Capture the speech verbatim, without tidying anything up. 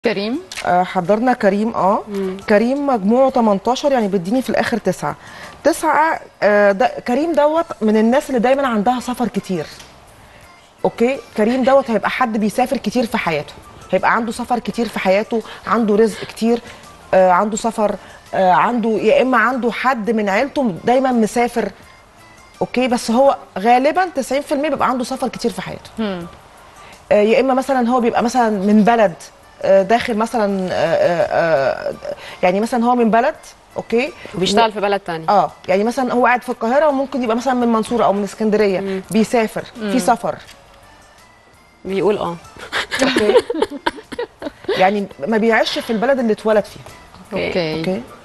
كريم آه حضرنا كريم. اه مم. كريم مجموعه تمنتاشر، يعني بيديني في الاخر تسعة تسعة. آه ده كريم دوت من الناس اللي دايما عندها سفر كتير. اوكي، كريم دوت هيبقى حد بيسافر كتير في حياته، هيبقى عنده سفر كتير في حياته، عنده رزق كتير، آه عنده سفر، آه عنده يا اما عنده حد من عيلته دايما مسافر. اوكي، بس هو غالبا تسعين في المية بيبقى عنده سفر كتير في حياته. مم. آه يا اما مثلا هو بيبقى مثلا من بلد، آه داخل مثلا، آه آه يعني مثلا هو من بلد، اوكي، وبيشتغل و... في بلد تاني. اه يعني مثلا هو قاعد في القاهره وممكن يبقى مثلا من المنصوره او من اسكندريه. مم. بيسافر مم. في سفر. بيقول اه اوكي يعني ما بيعيش في البلد اللي اتولد فيها. اوكي اوكي اوكي